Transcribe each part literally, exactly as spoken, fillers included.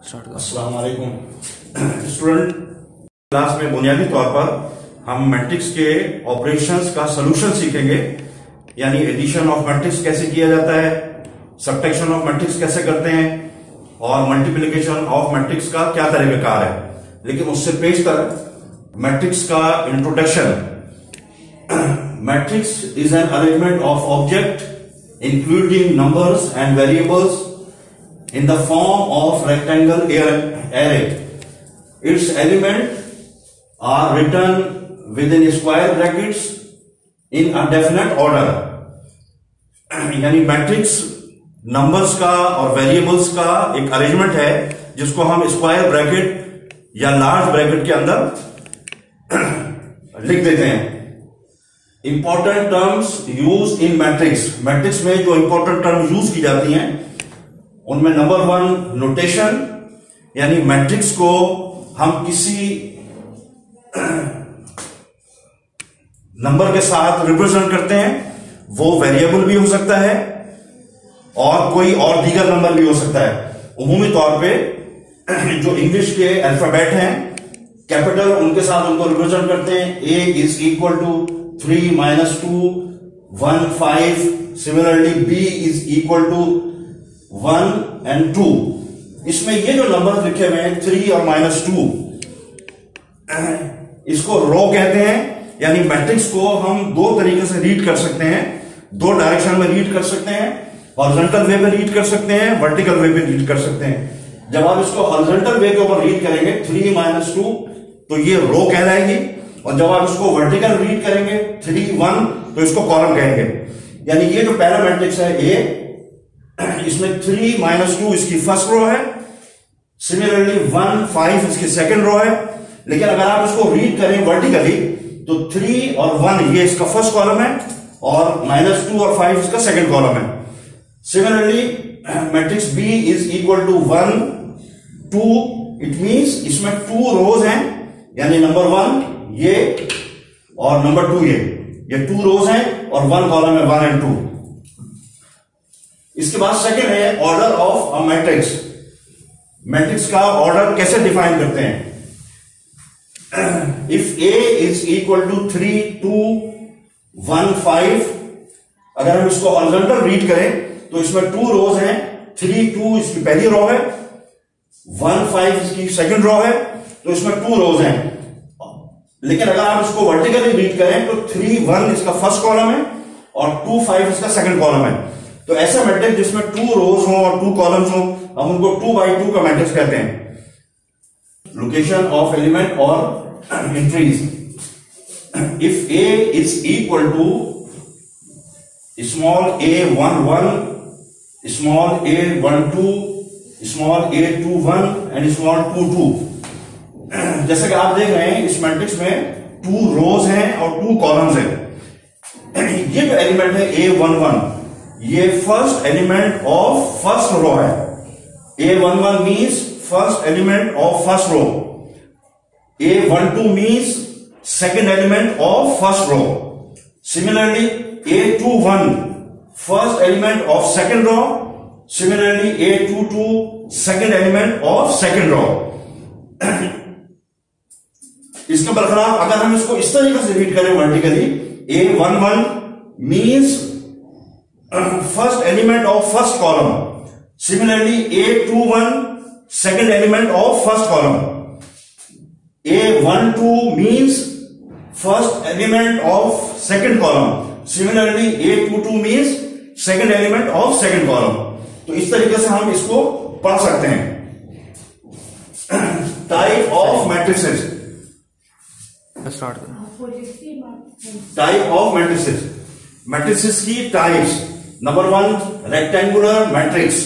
अस्सलाम वालेकुम student. Class में बुनियादी तौर पर हम मैट्रिक्स के ऑपरेशंस का सॉल्यूशन सीखेंगे, यानी एडिशन ऑफ मैट्रिक्स कैसे किया जाता है, सब्ट्रैक्शन ऑफ मैट्रिक्स कैसे करते हैं और मल्टीप्लिकेशन ऑफ मैट्रिक्स का क्या तरीकाकार है। लेकिन उससे पेशतर मैट्रिक्स का introduction. Matrix is an arrangement of object including numbers and variables in the form of rectangle array. Its elements are written within square brackets in a definite order. यानी matrix numbers का और variables का एक arrangement है जिसको हम square bracket या large bracket के अंदर लिख देते हैं। Important terms use in matrix. Matrix में जो इंपॉर्टेंट टर्म यूज की जाती हैं उनमें नंबर वन नोटेशन, यानी मैट्रिक्स को हम किसी नंबर के साथ रिप्रेजेंट करते हैं। वो वेरिएबल भी हो सकता है और कोई और दीगर नंबर भी हो सकता है। उमूमी तौर पे जो इंग्लिश के अल्फाबेट हैं कैपिटल, उनके साथ उनको रिप्रेजेंट करते हैं। A is equal to three minus two one five. Similarly B is equal to one and two. इसमें ये जो नंबर लिखे हुए हैं थ्री और माइनस टू, इसको रो कहते हैं। यानी मैट्रिक्स को हम दो तरीके से रीड कर सकते हैं, दो डायरेक्शन में रीड कर सकते हैं। हॉरिजॉन्टल वे में रीड कर सकते हैं, वर्टिकल वे में रीड कर सकते हैं। जब आप इसको हॉरिजॉन्टल वे के ऊपर रीड करेंगे थ्री माइनस टू, तो ये रो कहलाएगी। और जब आप इसको वर्टिकल रीड करेंगे थ्री वन, तो इसको कॉलम कहेंगे। यानी ये जो पहला मैट्रिक्स है ए, इसमें थ्री माइनस टू इसकी फर्स्ट रो है। सिमिलरली वन फाइव इसकी सेकंड रो है। लेकिन अगर आप इसको रीड करें वर्टिकली तो थ्री और वन ये इसका फर्स्ट कॉलम है और माइनस टू और फाइव इसका सेकंड कॉलम है। Similarly matrix B is equal to one two. It means इसमें टू रोज हैं, यानी नंबर वन ये और नंबर टू ये ये टू रोज हैं और वन कॉलम है, वन एंड टू। इसके बाद सेकंड है order of a matrix. Matrix का ऑर्डर कैसे डिफाइन करते हैं? If A is equal to three two one five, अगर हम इसको हॉरिजॉन्टल रीड करें तो इसमें टू रोज हैं। थ्री टू इसकी पहली रो है, वन फाइव इसकी सेकंड रो है, तो इसमें टू रोज हैं। लेकिन अगर आप इसको वर्टिकली रीड करें तो थ्री वन इसका फर्स्ट कॉलम है और टू फाइव इसका सेकंड कॉलम है। तो ऐसा मैट्रिक्स जिसमें टू रोज हो और टू कॉलम्स हो, हम उनको टू बाई टू का मैट्रिक्स कहते हैं। लोकेशन ऑफ एलिमेंट और entries. If A is equal to small A one one, small A one two, small A two one and small two two. जैसे कि आप देख रहे हैं इस मैट्रिक्स में टू रोज हैं और टू कॉलम्स हैं। ये जो एलिमेंट है ए वन वन, ये first element of first row है। A one one means first element of first row. A one two means second element of first row. Similarly A two one first element of second row. Similarly A two two second element of second row. इसके बरखलाफ अगर हम इसको इस तरीके से read करें vertically, A one one means first element of first column. Similarly A two one second element of first column. A one two means first element of second column. Similarly A two two means second element of second column. तो इस तरीके से हम इसको पढ़ सकते हैं। Type of matrices. Type of matrices. Matrices की types. Number one rectangular matrix.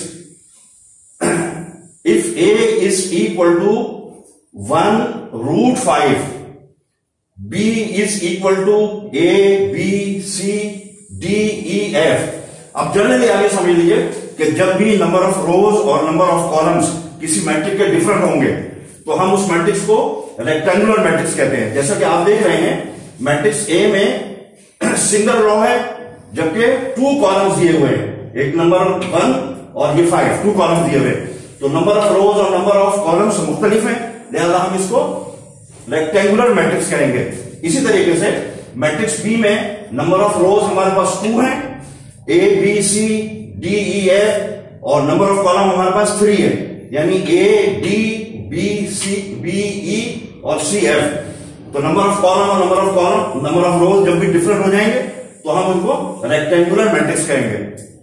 If A is equal to one root five, B is equal to A B C D E F. अब जनरली आगे समझ लीजिए कि जब भी number of rows और number of columns किसी मैट्रिक्स के डिफरेंट होंगे तो हम उस मैट्रिक्स को रेक्टेंगुलर मैट्रिक्स कहते हैं। जैसा कि आप देख रहे हैं मैट्रिक्स ए में सिंगल रो है जबकि टू कॉलम्स दिए हुए हैं, एक नंबर वन और ये फाइव, टू कॉलम्स दिए हुए। तो नंबर ऑफ रोज और नंबर ऑफ कॉलम्स मुख्तलिफ है, लिहाजा हम इसको रेक्टेंगुलर मैट्रिक्स कहेंगे। इसी तरीके से मैट्रिक्स बी में नंबर ऑफ रोज हमारे पास टू है, A B C D E F, और नंबर ऑफ कॉलम हमारे पास थ्री है, यानी A D B C B E और सी एफ। तो नंबर ऑफ कॉलम और number of column number of rows जब भी डिफरेंट हो जाएंगे तो हम उनको रेक्टेंगुलर मैट्रिक्स कहेंगे।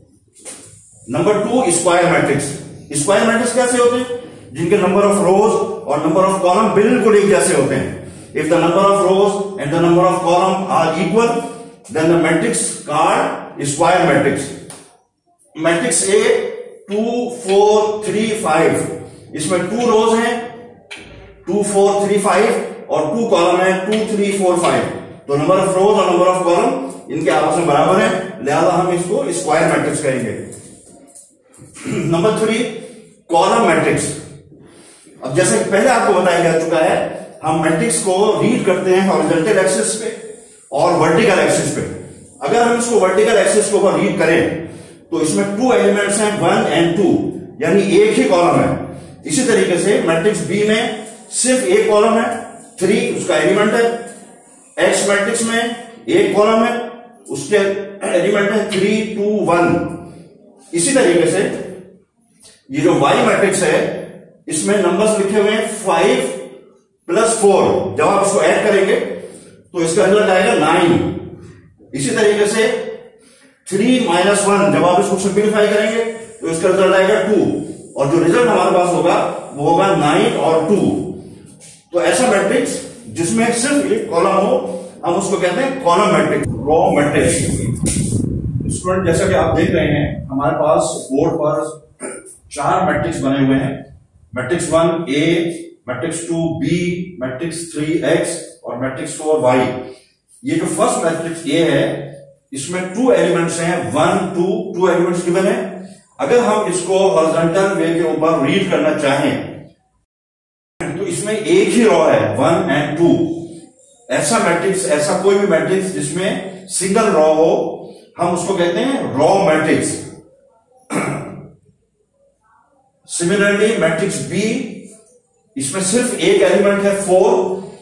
Number two, square matrix. Square matrix कैसे होते हैं? जिनके नंबर ऑफ रोज और नंबर ऑफ कॉलम बिल्कुल एक जैसे होते हैं। If the number of rows and the number of column are equal then the matrix called square matrix. Matrix A two four three five, इसमें टू रोज हैं, two four three five, और two column है, two three four five. तो number of rows और number of column इनके आपस में बराबर है, लिहाजा हम इसको स्क्वायर मैट्रिक्स कहेंगे। Number three, column matrix. अब जैसे पहले आपको बताया जा चुका है, हम मैट्रिक्स को रीड करते हैं हॉरिजॉन्टल एक्सिस पे और वर्टिकल एक्सिस पे। अगर हम इसको वर्टिकल एक्सिस के ऊपर रीड करें तो इसमें टू एलिमेंट्स हैं, वन एंड टू, यानी एक ही कॉलम है। इसी तरीके से मैट्रिक्स बी में सिर्फ एक कॉलम है, थ्री उसका एलिमेंट है। एक्स मैट्रिक्स में एक कॉलम है, उसके एलिमेंट है थ्री टू वन। इसी तरीके से ये जो वाई मैट्रिक्स है इसमें नंबर्स लिखे हुए हैं फाइव प्लस फोर। जब आप इसको ऐड करेंगे तो इसका रिजल्ट आएगा नाइन। इसी तरीके से थ्री माइनस वन, जब आप इसको सिंप्लीफाई करेंगे तो इसका रिजल्ट आएगा टू, और जो रिजल्ट हमारे पास होगा वो होगा नाइन और टू। तो ऐसा मैट्रिक्स जिसमें सिर्फ एक कॉलम हो हम उसको कहते हैं column matrix, row matrix. Student जैसा कि आप देख रहे हैं हमारे पास बोर्ड पर चार मैट्रिक्स बने हुए हैं। Matrix one A, matrix two B, matrix three X और मैट्रिक्स फोर वाई। ये जो फर्स्ट मैट्रिक्स ए है इसमें टू एलिमेंट्स हैं, one two, two elements given है। अगर हम इसको हॉरिजॉन्टल वे के ऊपर रीड करना चाहें तो इसमें एक ही रॉ है, वन एंड टू। ऐसा मैट्रिक्स, ऐसा कोई भी मैट्रिक्स जिसमें सिंगल रॉ हो हम उसको कहते हैं row matrix. Similarly matrix B, इसमें सिर्फ एक एलिमेंट है फोर,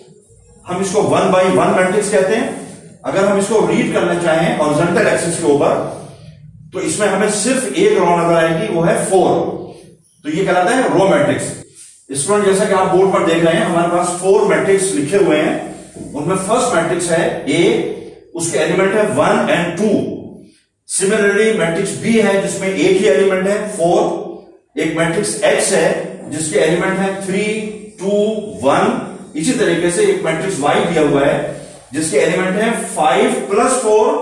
हम इसको वन बाई वन मैट्रिक्स कहते हैं। अगर हम इसको रीड करना चाहें हॉरिजॉन्टल एक्सिस के ऊपर तो इसमें हमें सिर्फ एक रॉ नजर आएगी, वो है फोर। तो ये कहलाता है रॉ मैट्रिक्स। स्टूडेंट जैसा कि आप बोर्ड पर देख रहे हैं हमारे पास फोर मैट्रिक्स लिखे हुए हैं। उनमें फर्स्ट मैट्रिक्स है ए, उसके एलिमेंट है one and two. Similarly matrix B है जिसमें एक ही एलिमेंट है फोर। एक मैट्रिक्स एक्स है जिसके एलिमेंट है थ्री टू वन। इसी तरीके से एक मैट्रिक्स वाई दिया हुआ है जिसके एलिमेंट है five plus four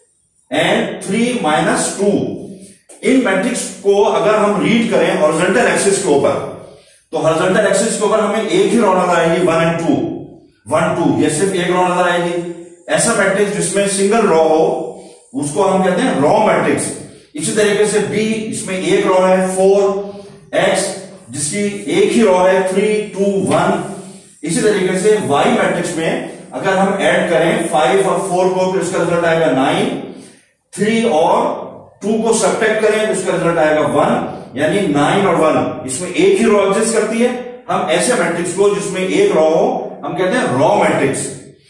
and three minus two. इन मैट्रिक्स को अगर हम रीड करें हॉरिजॉन्टल एक्सिस के ऊपर तो हॉरिजॉन्टल एक्सिस के ऊपर हमें एक ही रॉ नजर आएगी, one and two, one two, ये सिर्फ एक रॉ नजर आएगी। ऐसा मैट्रिक्स जिसमें सिंगल रॉ हो उसको हम कहते हैं रॉ मैट्रिक्स। इसी तरीके से बी, इसमें एक रॉ है फोर, एक्स जिसकी एक ही रॉ है थ्री टू वन। इसी तरीके से वाई मैट्रिक्स में अगर हम ऐड करें फाइव और फोर को तो इसका रिजल्ट आएगा नाइन। थ्री और टू को सब्ट्रैक्ट करें तो इसका रिजल्ट आएगा वन, यानी नाइन और वन। इसमें एक ही रॉ एग्जिस्ट करती है। हम ऐसे मैट्रिक्स को जिसमें एक रॉ हो हम कहते हैं row matrix.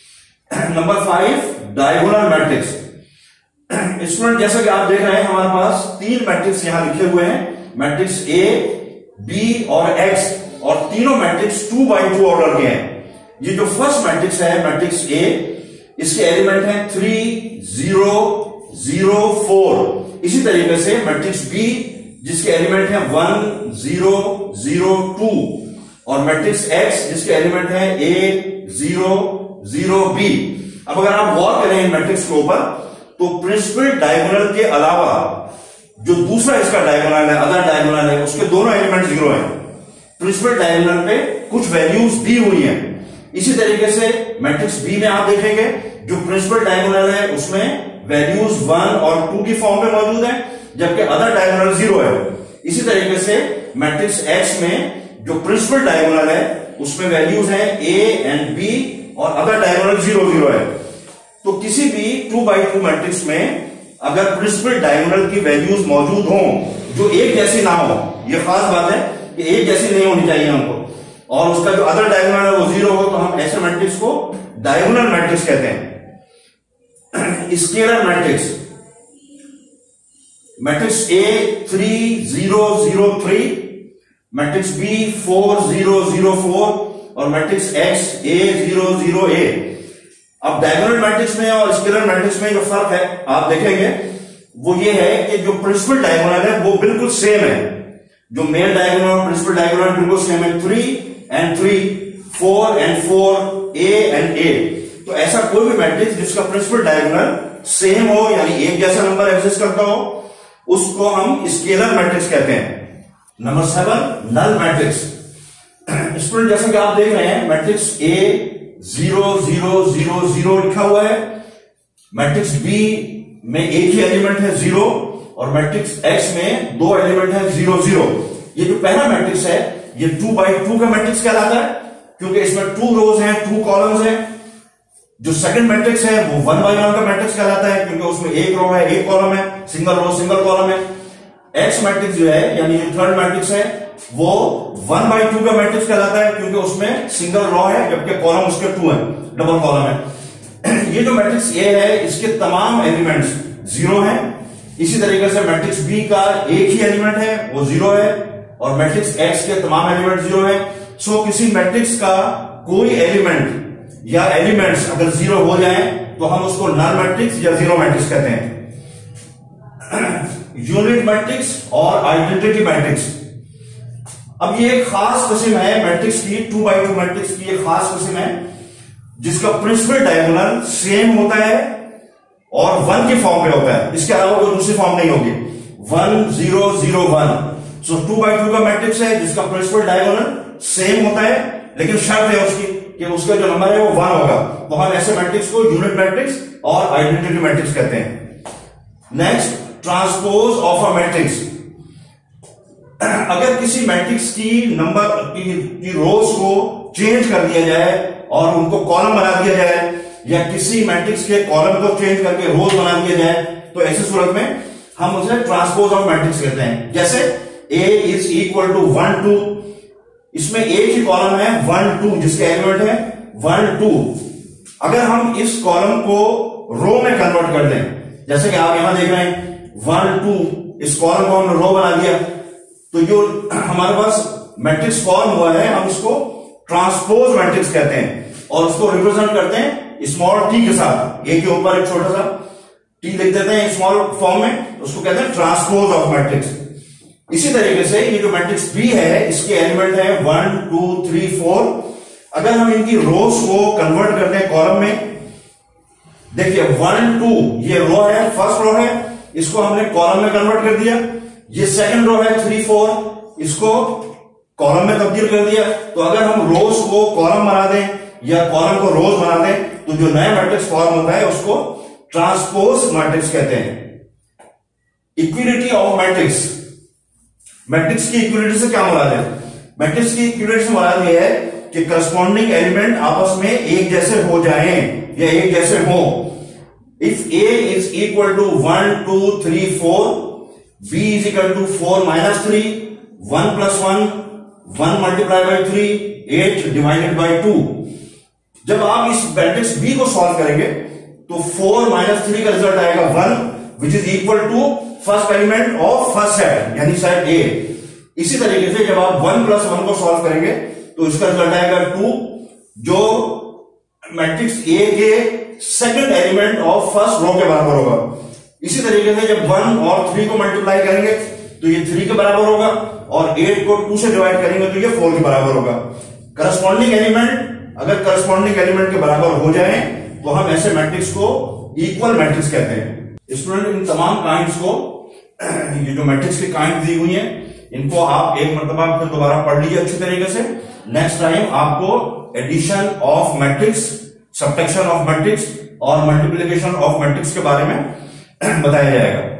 Number five, diagonal matrix. Student जैसा कि आप देख रहे हैं हमारे पास तीन मैट्रिक्स यहां लिखे हुए हैं, मैट्रिक्स ए, बी और एक्स, और तीनों matrix two by two order के हैं। ये जो फर्स्ट मैट्रिक्स है मैट्रिक्स ए, इसके एलिमेंट हैं थ्री जीरो जीरो फोर। इसी तरीके से मैट्रिक्स बी जिसके एलिमेंट हैं वन जीरो जीरो टू, और मैट्रिक्स एक्स जिसके एलिमेंट है ए जीरो जीरो बी। अब अगर आप गौर करें मैट्रिक्स के ऊपर तो प्रिंसिपल डायगोनल के अलावा जो दूसरा इसका डायगोनल है, अदर डायगोनल है, उसके दोनों एलिमेंट जीरो हैं। प्रिंसिपल डायगोनल पे कुछ वैल्यूज दी हुई हैं। इसी तरीके से मैट्रिक्स बी में आप देखेंगे जो प्रिंसिपल डायगोनल है उसमें वैल्यूज वन और टू की फॉर्म में मौजूद है, जबकि अदर डायगोनल जीरो है। इसी तरीके से मैट्रिक्स एक्स में जो प्रिंसिपल डायगोनल है उसमें वैल्यूज हैं ए एंड बी, और अदर डायगोनल जीरो जीरो है। तो किसी भी टू बाई टू मैट्रिक्स में अगर प्रिंसिपल डायगोनल की वैल्यूज मौजूद हों जो एक जैसी ना हो, यह खास बात है, कि एक जैसी नहीं होनी चाहिए हमको, और उसका जो अदर डायगोनल है वो जीरो हो, तो हम ऐसे मैट्रिक्स को डायगोनल मैट्रिक्स कहते हैं। Scalar matrix, matrix A three zero zero three, matrix B four zero zero four और matrix X A zero zero A. अब डायगोनल मैट्रिक्स में और स्केलर मैट्रिक्स में जो फर्क है आप देखेंगे वो ये है कि जो प्रिंसिपल डायगोनल है वो बिल्कुल सेम है, जो मेन डायगोनल और प्रिंसिपल डायगोनल बिल्कुल सेम है, three and three, four and four, A and A. तो ऐसा कोई भी मैट्रिक्स जिसका प्रिंसिपल डायगोनल सेम हो, यानी एक जैसा नंबर एग्जिस्ट करता हो, उसको हम स्केलर मैट्रिक्स कहते हैं। Number seven, null matrix. Student जैसा कि आप देख रहे हैं matrix A zero zero zero zero लिखा हुआ है, मैट्रिक्स बी में एक ही एलिमेंट है जीरो, और मैट्रिक्स एक्स में दो एलिमेंट है जीरो जीरो। ये जो पहला मैट्रिक्स है ये टू बाई टू का मैट्रिक्स कहलाता है, क्योंकि इसमें टू रोज हैं, टू कॉलम्स हैं। जो सेकंड मैट्रिक्स है वो वन बाई वन का मैट्रिक्स कहलाता है, क्योंकि उसमें एक रो है, एक कॉलम है, सिंगल रो सिंगल कॉलम है। एक्स मैट्रिक्स जो है यानी जो थर्ड मैट्रिक्स है वो वन बाई टू का मैट्रिक्स कहलाता है, क्योंकि उसमें सिंगल रो है जबकि कॉलम उसके टू है, डबल कॉलम है। ये जो मैट्रिक्स ए है इसके तमाम एलिमेंट्स जीरो हैं। इसी तरीके से मैट्रिक्स बी का एक ही एलिमेंट है वो जीरो है, और मैट्रिक्स एक्स के तमाम एलिमेंट जीरो है। सो किसी मैट्रिक्स का कोई एलिमेंट या एलिमेंट्स अगर जीरो हो जाए तो हम उसको नल मैट्रिक्स या जीरो मैट्रिक्स कहते हैं। यूनिट मैट्रिक्स और आइडेंटिटी मैट्रिक्स, अब ये एक खास किस्म है मैट्रिक्स की, टू बाई टू मैट्रिक्स की एक खास किस्म है जिसका प्रिंसिपल डायगोनल सेम होता है और वन की फॉर्म में होता है, इसके अलावा कोई दूसरी फॉर्म नहीं होगी। One zero zero one, so two by two का मैट्रिक्स है जिसका प्रिंसिपल डायगोनल सेम होता है, लेकिन शर्त है उसकी कि उसका जो नंबर है वो वन होगा। तो हम ऐसे मैट्रिक्स को यूनिट मैट्रिक्स और आइडेंटिटी मैट्रिक्स कहते हैं। Next, transpose of a matrix. अगर किसी मैट्रिक्स की नंबर की, की रोज को चेंज कर दिया जाए और उनको कॉलम बना दिया जाए, या किसी मैट्रिक्स के कॉलम को चेंज करके रोज बना दिया जाए, तो ऐसी सूरत में हम उसे ट्रांसपोज ऑफ मैट्रिक्स कहते हैं। जैसे A is equal to one two, इसमें एक ही कॉलम है वन टू जिसके एलिमेंट है वन टू। अगर हम इस कॉलम को रो में कन्वर्ट कर दें, जैसे कि आप यहां देख रहे हैं वन टू, इस कॉलम को हमने रो बना दिया, तो जो हमारे पास मैट्रिक्स फॉर्म हुआ है हम इसको ट्रांसपोज मैट्रिक्स कहते हैं, और उसको रिप्रेजेंट करते हैं स्मॉल टी के साथ। ए के ऊपर एक छोटा सा टी लिख देते हैं स्मॉल फॉर्म में, उसको कहते हैं ट्रांसपोज ऑफ मैट्रिक्स। इसी तरीके से ये जो मैट्रिक्स बी है इसके एलिमेंट है वन टू थ्री फोर। अगर हम इनकी रोज को कन्वर्ट करते हैं कॉलम में, देखिए वन टू ये रो है, फर्स्ट रो है, इसको हमने कॉलम में कन्वर्ट कर दिया। ये सेकंड रो है थ्री फोर, इसको कॉलम में तब्दील कर दिया। तो अगर हम रोज को कॉलम बना दें या कॉलम को रोज बना दें तो जो नया मैट्रिक्स फॉर्म होता है उसको ट्रांसपोज मैट्रिक्स कहते हैं। इक्विलिटी ऑफ मैट्रिक्स, मैट्रिक्स की इक्विलिटी से क्या मुराद है? मैट्रिक्स की इक्विलिटी से मुराद यह है कि करस्पॉन्डिंग एलिमेंट आपस में एक जैसे हो जाएं या एक जैसे हो। If A is equal to one two three four, B is equal to four minus three, one plus one, one multiply by three, eight divided by two. जब आप इस मैट्रिक्स बी को सॉल्व करेंगे तो फोर माइनस थ्री का result आएगा one, which is equal to first element of first set यानी set A. इसी तरीके से जब आप वन प्लस वन को सॉल्व करेंगे तो इसका रिजल्ट आएगा टू, जो मैट्रिक्स ए के second element of first row के बराबर होगा। इसी तरीके से जब वन और थ्री को मल्टीप्लाई करेंगे तो ये थ्री के बराबर होगा, और एट को टू से डिवाइड करेंगे तो ये फोर के बराबर होगा। करस्पॉन्डिंग एलिमेंट अगर करस्पॉन्डिंग एलिमेंट के बराबर हो जाए तो हम ऐसे मैट्रिक्स को इक्वल मैट्रिक्स कहते हैं। स्टूडेंट इन तमाम काइंड्स को, ये जो मैट्रिक्स की काइंड दी हुई है, इनको आप एक मरतबा फिर दोबारा पढ़ लीजिए अच्छी तरीके से। नेक्स्ट टाइम आपको addition of matrix, subtraction of matrix और मल्टीप्लिकेशन ऑफ मैट्रिक्स के बारे में बताया जाएगा।